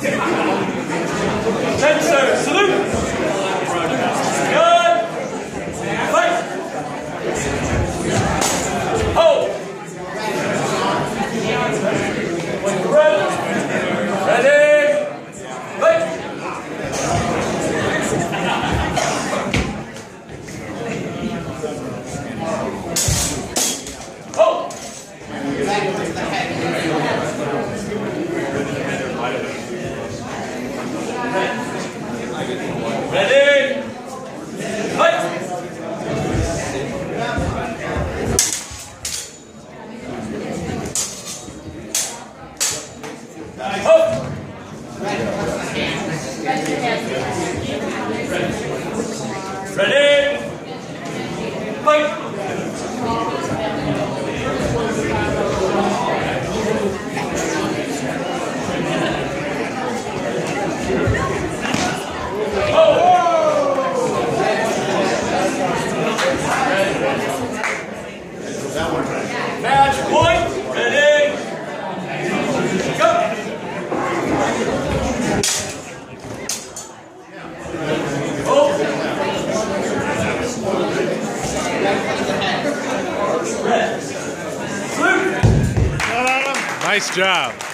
Sensor, salute! Good! Fight! Hold! Ready! Fight! Hold! Ready? Fight! Ho! Ready? Fight! Match point, ready, go! Oh. Nice job.